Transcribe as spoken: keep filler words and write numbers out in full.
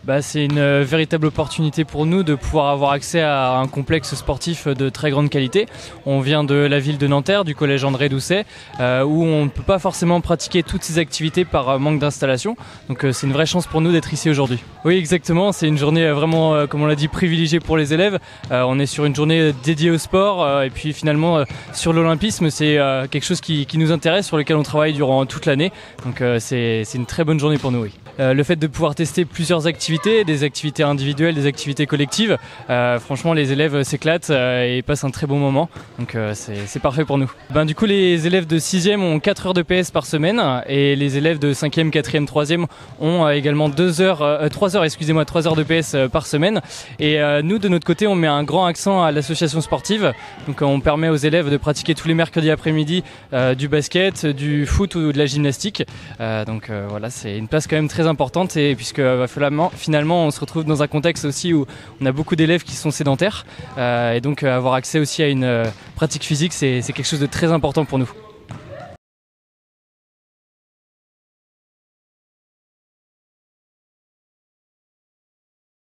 Bah, c'est une euh, véritable opportunité pour nous de pouvoir avoir accès à un complexe sportif de très grande qualité. On vient de la ville de Nanterre, du collège André Doucet, euh, où on ne peut pas forcément pratiquer toutes ces activités par euh, manque d'installation. Donc euh, c'est une vraie chance pour nous d'être ici aujourd'hui. Oui, exactement, c'est une journée euh, vraiment, euh, comme on l'a dit, privilégiée pour les élèves. Euh, on est sur une journée dédiée au sport euh, et puis finalement euh, sur l'olympisme, c'est euh, quelque chose qui, qui nous intéresse, sur lequel on travaille durant toute l'année. Donc euh, c'est, c'est une très bonne journée pour nous, oui. Euh, le fait de pouvoir tester plusieurs activités, des activités individuelles, des activités collectives, euh, franchement les élèves s'éclatent euh, et passent un très bon moment, donc euh, c'est, c'est parfait pour nous. Ben, du coup les élèves de sixième ont quatre heures de P S par semaine et les élèves de cinquième, quatrième, troisième ont euh, également deux heures, euh, trois heures, excusez-moi, trois heures de P S euh, par semaine. Et euh, nous de notre côté on met un grand accent à l'association sportive, donc euh, on permet aux élèves de pratiquer tous les mercredis après-midi euh, du basket, du foot ou de la gymnastique, euh, donc euh, voilà, c'est une place quand même très importante, et puisque euh, finalement on se retrouve dans un contexte aussi où on a beaucoup d'élèves qui sont sédentaires, euh, et donc euh, avoir accès aussi à une euh, pratique physique, c'est, c'est quelque chose de très important pour nous.